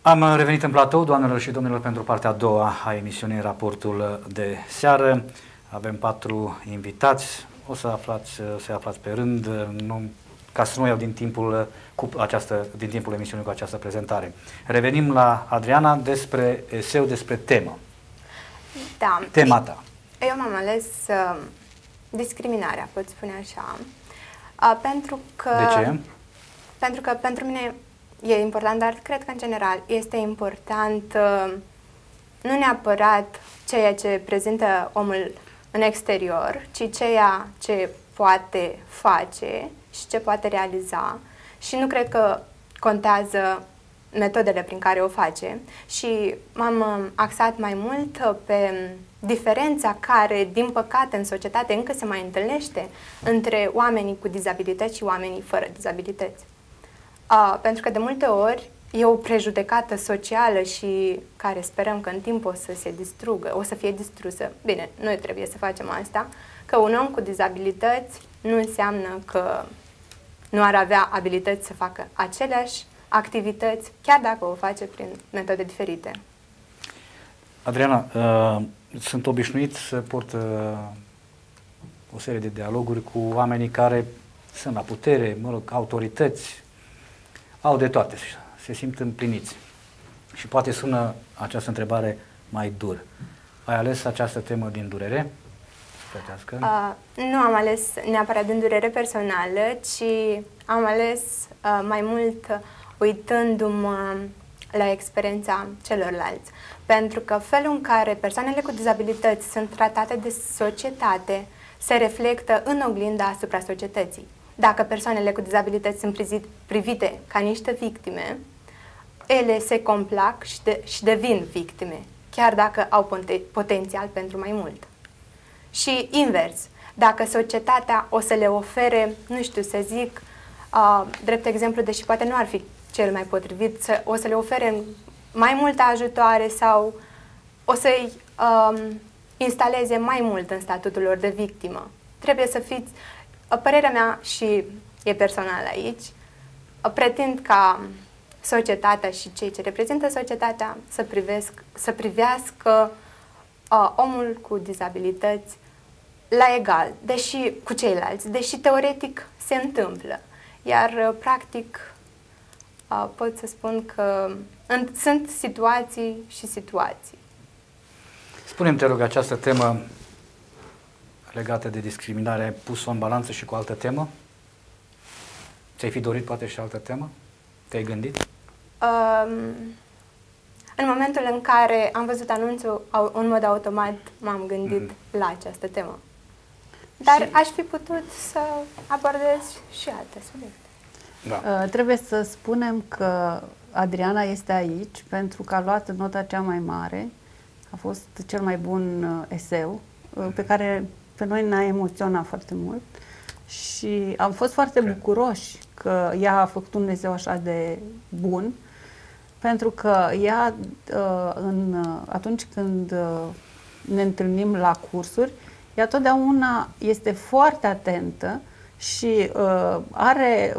Am revenit în platou, doamnelor și domnilor, pentru partea a doua a emisiunii Raportul de seară. Avem 4 invitați, o să aflați pe rând, ca să nu iau din timpul, din timpul emisiunii cu această prezentare. Revenim la Adriana despre eseu, despre temă. Da. Tema ta. Eu m-am ales discriminarea, pot spune așa, pentru că... De ce? Pentru că pentru mine e important, dar cred că în general este important nu neapărat ceea ce prezintă omul în exterior, ci ceea ce poate face și ce poate realiza. Și nu cred că contează metodele prin care o face. Și m-am axat mai mult pe diferența care, din păcate, în societate încă se mai întâlnește între oamenii cu dizabilități și oamenii fără dizabilități. Pentru că de multe ori e o prejudecată socială și care sperăm că în timp o să se distrugă, o să fie distrusă. Bine, noi trebuie să facem asta, că un om cu dizabilități nu înseamnă că nu ar avea abilități să facă aceleași activități, chiar dacă o face prin metode diferite. Adriana, sunt obișnuit să port o serie de dialoguri cu oamenii care sunt la putere, autorități, au de toate, se simt împliniți. Și poate sună această întrebare mai dur. Ai ales această temă din durere? Nu am ales neapărat din durere personală, ci am ales mai mult uitându-mă la experiența celorlalți. Pentru că felul în care persoanele cu dizabilități sunt tratate de societate se reflectă în oglinda asupra societății. Dacă persoanele cu dizabilități sunt privite ca niște victime, ele se complac și devin victime, chiar dacă au potențial pentru mai mult. Și invers, dacă societatea o să le ofere, nu știu să zic, drept exemplu, deși poate nu ar fi cel mai potrivit, o să le ofere mai multe ajutoare sau o să-i instaleze mai mult în statutul lor de victimă. Trebuie să fiți, părerea mea și e personală aici, pretind ca societatea și cei ce reprezintă societatea să privească omul cu dizabilități la egal, deși cu ceilalți, deși teoretic se întâmplă. Iar practic pot să spun că sunt situații și situații. Spune-mi, te rog, această temă legată de discriminare, ai pus-o în balanță și cu altă temă? Ți-ai fi dorit poate și altă temă? Te-ai gândit? În momentul în care am văzut anunțul, în mod automat m-am gândit la această temă. Dar aș fi putut să abordez și alte subiecte. Da. Trebuie să spunem că Adriana este aici pentru că a luat nota cea mai mare. A fost cel mai bun eseu pe care pe noi ne-a emoționat foarte mult și am fost foarte bucuroși că ea a făcut un eseu așa de bun, pentru că ea atunci când ne întâlnim la cursuri, ea totdeauna este foarte atentă și are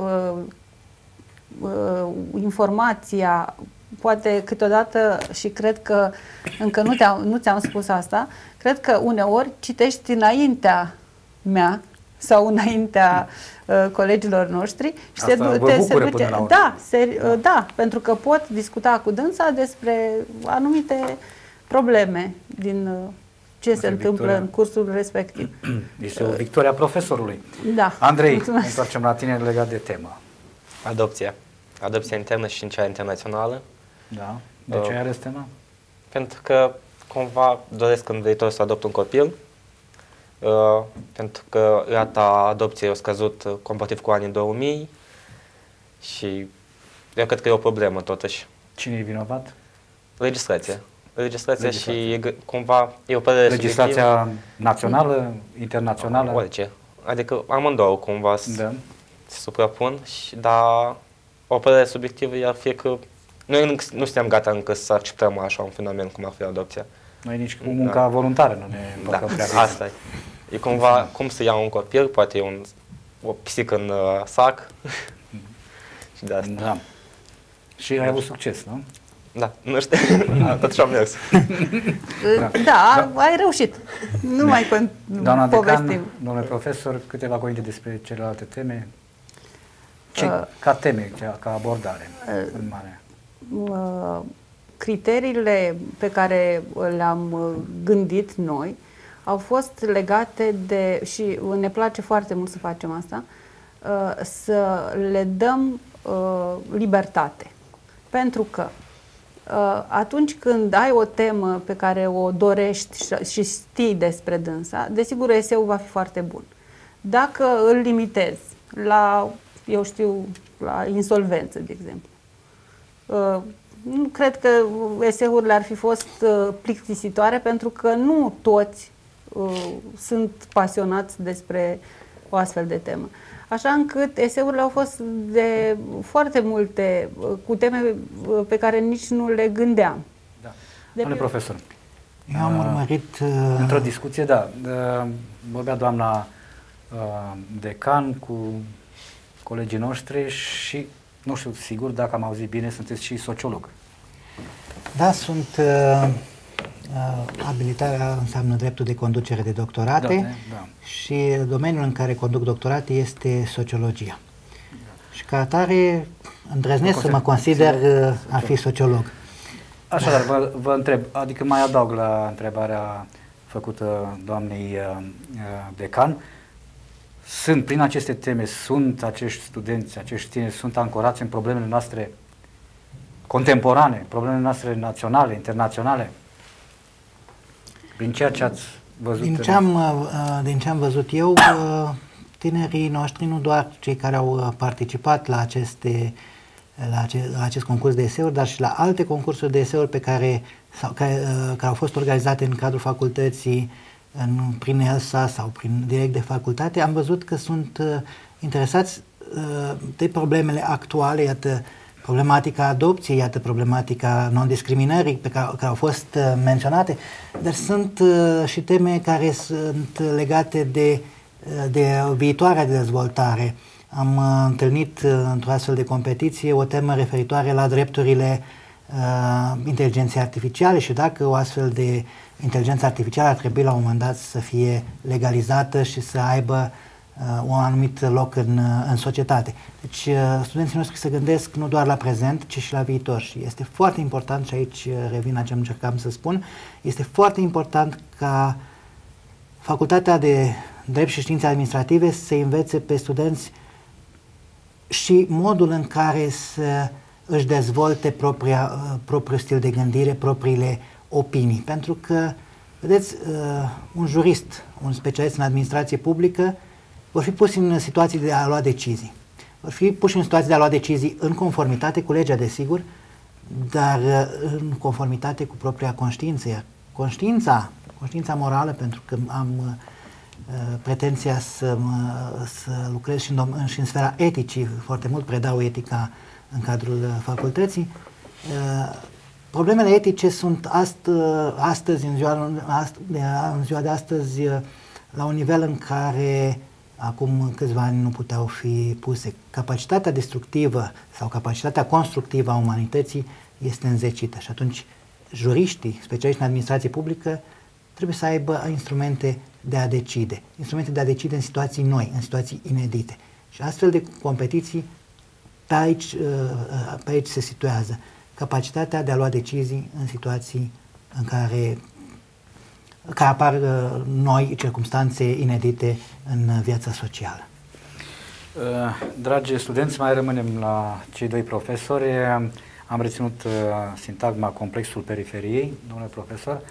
informația, poate câteodată, și cred că încă nu ți-am spus asta, cred că uneori citești înaintea mea sau înaintea colegilor noștri și se duce. Da, pentru că pot discuta cu dânsa despre anumite probleme din ce se întâmplă în cursul respectiv. Este o victoria profesorului. Da. Andrei, ne întoarcem la tine legat de temă. Adopția. Adopția internă și în cea internațională. Da. De ce ai ales tema? Pentru că cumva doresc în viitor să adopt un copil. Pentru că rata adopției a scăzut comparativ cu anii 2000 și eu cred că e o problemă totuși. Cine e vinovat? Legislația și cumva e o părere legislația națională, internațională? Orice. Adică amândouă cumva se suprapun, dar o părere subiectivă ar fi că noi nu suntem gata încă să acceptăm așa un fenomen cum ar fi adopția. Noi nici cu munca voluntară nu ne împăcăm prea bine. Asta e. E cumva cum să iau un copil, poate e o pisică în sac și de asta. Da. Și ai avut succes, nu? Da, nu știu, totuși am mers. Da, ai reușit. Nu mai Doamna povestim. decan, domnule profesor, câteva cuvinte despre celelalte teme. Ca teme, ca abordare în mare. Criteriile pe care le-am gândit noi au fost legate de, și ne place foarte mult să facem asta, să le dăm libertate. Pentru că atunci când ai o temă pe care o dorești și știi despre dânsa, desigur eseul va fi foarte bun. Dacă îl limitezi la, eu știu, la insolvență, de exemplu, nu cred că eseurile ar fi fost plictisitoare, pentru că nu toți sunt pasionați despre o astfel de temă. Așa încât eseurile au fost de foarte multe, cu teme pe care nici nu le gândeam. Da. Domnule profesor, eu am urmărit... într-o discuție, vorbea doamna decan cu colegii noștri și nu știu sigur dacă am auzit bine, sunteți și sociolog. Da, sunt... abilitarea înseamnă dreptul de conducere de doctorate și domeniul în care conduc doctorate este sociologia. Și ca atare îndrăznesc să mă consider a fi sociolog. Așadar, vă întreb, adică mai adaug la întrebarea făcută doamnei decan, prin aceste teme, sunt acești studenți, acești tineri, sunt ancorați în problemele noastre contemporane, problemele noastre naționale, internaționale? Prin ceea ce ați văzut? Din ce am văzut eu, tinerii noștri, nu doar cei care au participat la acest concurs de eseuri, dar și la alte concursuri de eseuri care au fost organizate în cadrul facultății, prin ELSA sau direct de facultate, am văzut că sunt interesați de problemele actuale, iată, problematica adopției, iată, problematica non-discriminării care au fost menționate, dar sunt și teme care sunt legate de viitoarea dezvoltare. Am întâlnit într-o astfel de competiție o temă referitoare la drepturile inteligenței artificiale și dacă o astfel de inteligență artificială ar trebui la un moment dat să fie legalizată și să aibă un anumit loc în societate. Deci studenții noștri se gândesc nu doar la prezent, ci și la viitor. Și este foarte important, și aici revin la ce încercam să spun, este foarte important ca Facultatea de Drept și Științe Administrative să învețe pe studenți și modul în care să își dezvolte propriul stil de gândire, propriile opinii. Pentru că, vedeți, un jurist, un specialist în administrație publică, vor fi puși în situații de a lua decizii. Vor fi puși în situații de a lua decizii în conformitate cu legea, desigur, dar în conformitate cu propria conștiință. Conștiința morală, pentru că am pretenția să lucrez și în sfera eticii, foarte mult predau etica în cadrul facultății. Problemele etice sunt astăzi, în ziua de astăzi, la un nivel în care acum câțiva ani nu puteau fi puse. Capacitatea destructivă sau capacitatea constructivă a umanității este înzecită și atunci juriștii, specialiști în administrație publică, trebuie să aibă instrumente de a decide. Instrumente de a decide în situații noi, în situații inedite. Și astfel de competiții pe aici se situează capacitatea de a lua decizii în situații în care apar noi circumstanțe inedite în viața socială. Dragi studenți, mai rămânem la cei doi profesori. Am reținut sintagma complexul periferiei, domnule profesor.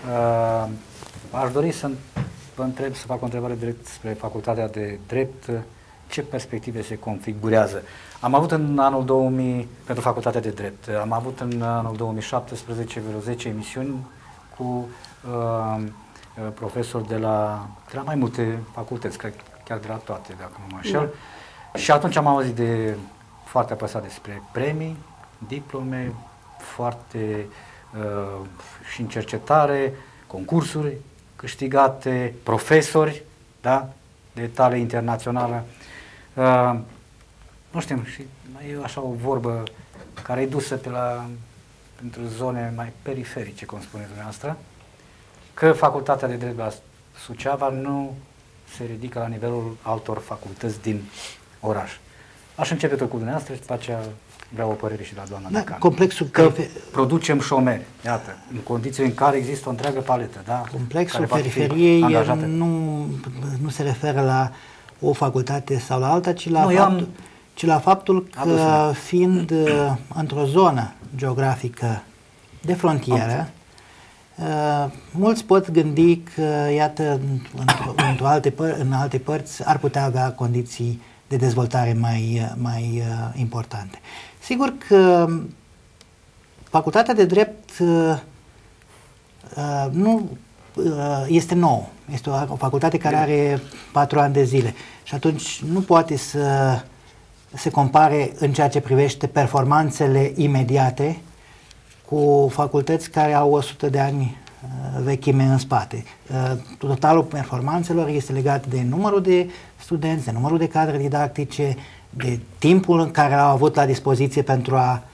Aș dori să vă întreb, să fac o întrebare direct spre Facultatea de Drept. Ce perspective se configurează? Am avut în anul 2000, pentru Facultatea de Drept, am avut în anul 2017 vreo 10 emisiuni cu profesori de la mai multe facultăți, cred, chiar de la toate, dacă nu mă înșel. Și atunci am auzit foarte apăsat despre premii, diplome, foarte și în cercetare, concursuri câștigate, profesori, da, de tale internațională. Nu știu, și e așa o vorbă care e dusă pentru zone mai periferice, cum spuneți dumneavoastră, că facultatea de drept la Suceava nu se ridică la nivelul altor facultăți din oraș. Aș începe tot cu dumneavoastră și după aceea vreau o părere și la doamna decan. Complexul că producem șomeri, iată, în condiții în care există o întreagă paletă. Da? Complexul periferiei nu se referă la o facultate sau la alta, ci la faptul că fiind într-o zonă geografică de frontieră, mulți pot gândi că, iată, în alte părți ar putea avea condiții de dezvoltare mai importante. Sigur că facultatea de drept nu este nouă. Este o facultate care are 4 ani de zile și atunci nu poate să se compare în ceea ce privește performanțele imediate cu facultăți care au 100 de ani vechime în spate. Totalul performanțelor este legat de numărul de studenți, de numărul de cadre didactice, de timpul în care au avut la dispoziție pentru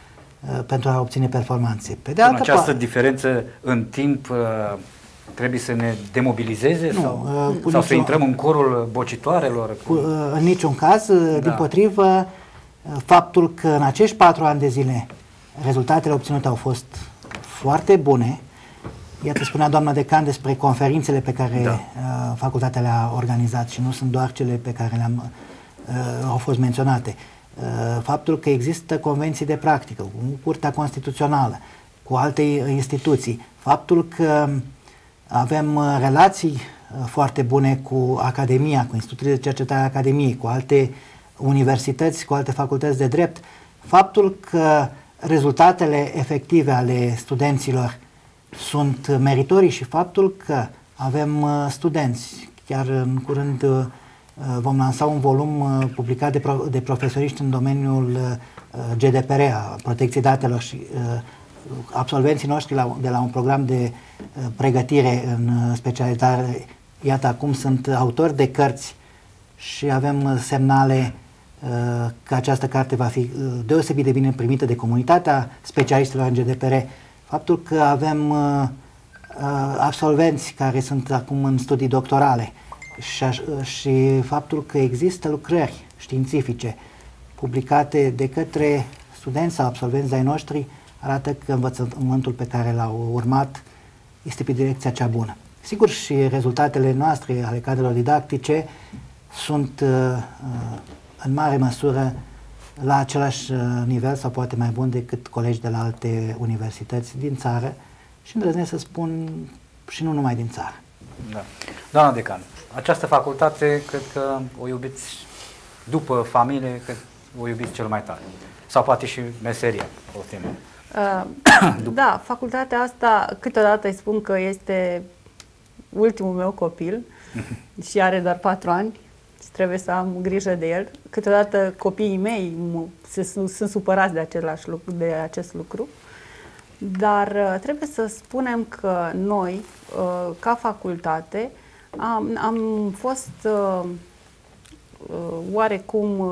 a obține performanțe. Pe de altă parte, această diferență în timp trebuie să ne demobilizeze sau să intrăm în corul bocitoarelor? În niciun caz, dimpotrivă, faptul că în acești 4 ani de zile rezultatele obținute au fost foarte bune. Iată, spunea doamna decan despre conferințele pe care facultatea le-a organizat și nu sunt doar cele pe care au fost menționate. Faptul că există convenții de practică cu Curtea Constituțională, cu alte instituții, faptul că avem relații foarte bune cu Academia, cu Institutul de Cercetare a Academiei, cu alte universități, cu alte facultăți de drept, faptul că rezultatele efective ale studenților sunt meritorii și faptul că avem studenți, chiar în curând vom lansa un volum publicat de profesoriști în domeniul GDPR, a protecției datelor și absolvenții noștri de la un program de pregătire în specialitate, iată, acum sunt autori de cărți și avem semnale că această carte va fi deosebit de bine primită de comunitatea specialiștilor în GDPR. Faptul că avem absolvenți care sunt acum în studii doctorale și faptul că există lucrări științifice publicate de către studenți sau absolvenți ai noștri arată că învățământul pe care l-au urmat este pe direcția cea bună. Sigur, și rezultatele noastre ale cadrelor didactice sunt în mare măsură la același nivel sau poate mai bun decât colegi de la alte universități din țară și îndrăznesc să spun și nu numai din țară. Da. Doamna decan, această facultate cred că o iubiți după familie, cred o iubiți cel mai tare. Sau poate și meseria, o temă. Da, facultatea asta câteodată îi spun că este ultimul meu copil și are doar 4 ani și trebuie să am grijă de el. Câteodată copiii mei sunt supărați de acest lucru, dar trebuie să spunem că noi, ca facultate, am fost oarecum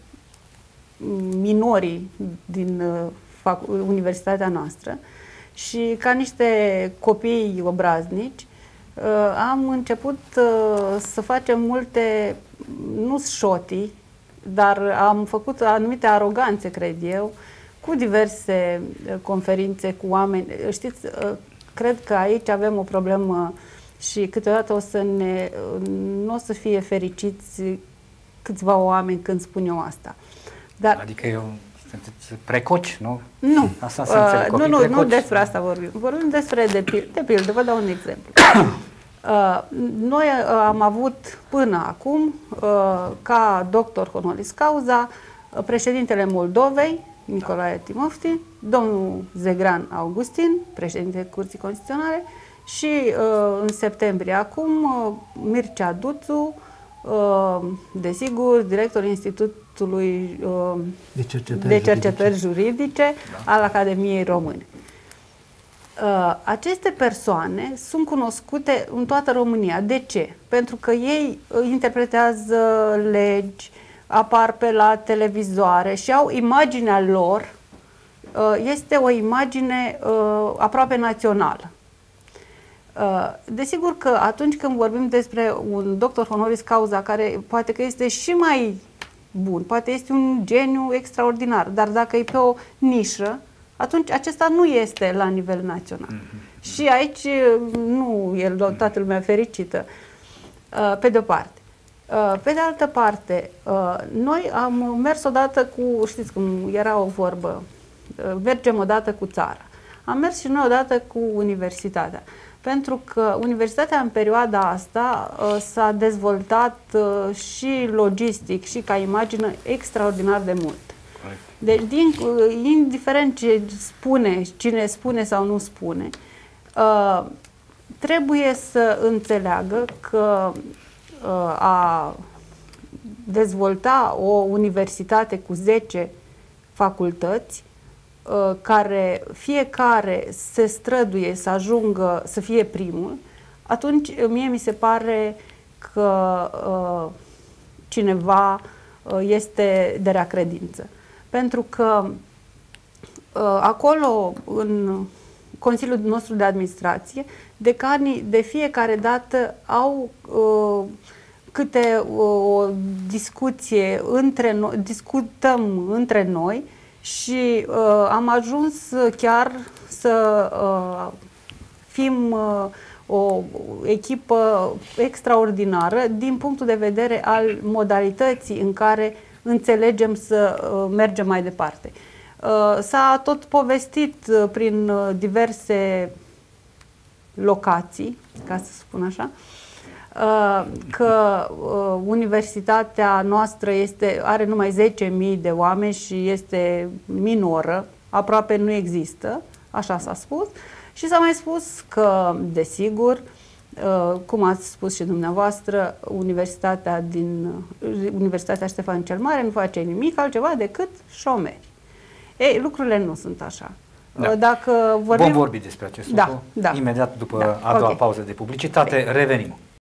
minorii din universitatea noastră și ca niște copii obraznici am început să facem multe, nu șotii, dar am făcut anumite aroganțe, cred eu, cu diverse conferințe cu oameni. Știți, cred că aici avem o problemă și câteodată nu o să fie fericiți câțiva oameni când spun eu asta. Dar, adică sunteți precoci, nu? Nu. Asta să înțeleg, nu despre asta vorbim. Vorbim despre de pildă, vă dau un exemplu. Noi am avut până acum, ca doctor honoris causa, președintele Moldovei, Nicolae Timofti, domnul Zegran Augustin, președintele Curții Constituționale și în septembrie acum Mircea Duțu, desigur, directorul Institutului de Cercetări Juridice al Academiei Române. Aceste persoane sunt cunoscute în toată România. De ce? Pentru că ei interpretează legi, apar pe la televizoare și au imaginea lor este o imagine aproape națională. Desigur că atunci când vorbim despre un doctor honoris causa care poate că este și mai bun, poate este un geniu extraordinar, dar dacă e pe o nișă, atunci acesta nu este la nivel național. Și aici nu e toată lumea fericită, pe de-o parte. Pe de altă parte, noi am mers odată cu, știți cum era o vorbă, mergem odată cu țara. Am mers și noi odată cu universitatea. Pentru că universitatea în perioada asta s-a dezvoltat și logistic și ca imagine extraordinar de mult. Deci, indiferent ce spune, cine spune sau nu spune, trebuie să înțeleagă că a dezvolta o universitate cu 10 facultăți, care fiecare se străduie să ajungă să fie primul, atunci mie mi se pare că cineva este de rea credință. Pentru că acolo, în Consiliul nostru de Administrație, decanii de fiecare dată au câte o discuție între noi, discutăm între noi și am ajuns chiar să fim o echipă extraordinară din punctul de vedere al modalității în care înțelegem să mergem mai departe. S-a tot povestit prin diverse locații, ca să spun așa, că universitatea noastră are numai 10.000 de oameni și este minoră, aproape nu există, așa s-a spus, și s-a mai spus că, desigur, cum ați spus și dumneavoastră, Universitatea Ștefan cel Mare nu face nimic altceva decât șomeri. Ei, lucrurile nu sunt așa. Da. Dacă vorbim... Vom vorbi despre acest lucru imediat după a doua pauză de publicitate. Revenim.